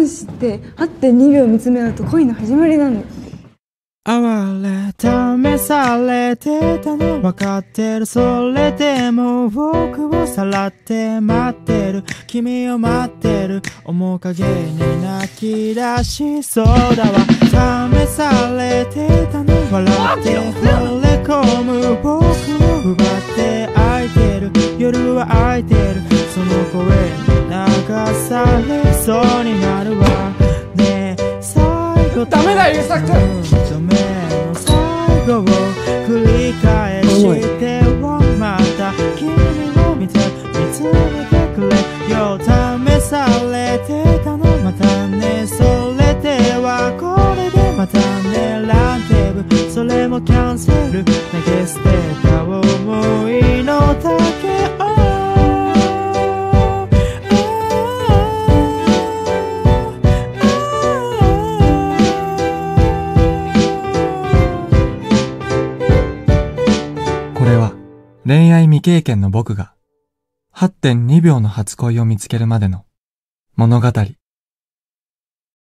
子って8.2 秒見つめ合うと恋の始まりなの。 哀れ試されてたの分かってる。それでも僕をさらって待ってる。君を待ってる。面影に泣き出しそうだわ。試されてたの笑って惚れ込む僕を奪って空いてる。夜は空いてる。その声に流されそうになるわ。ねえ最後ダメだ優作君。 を繰り返してはまた君を見つめてくれよ。試されてたのまたね。それではこれでまたね。ランデブーそれもキャンセル。投げ捨てた思いの丈をこれは恋愛未経験の僕が 8.2 秒の初恋を見つけるまでの物語。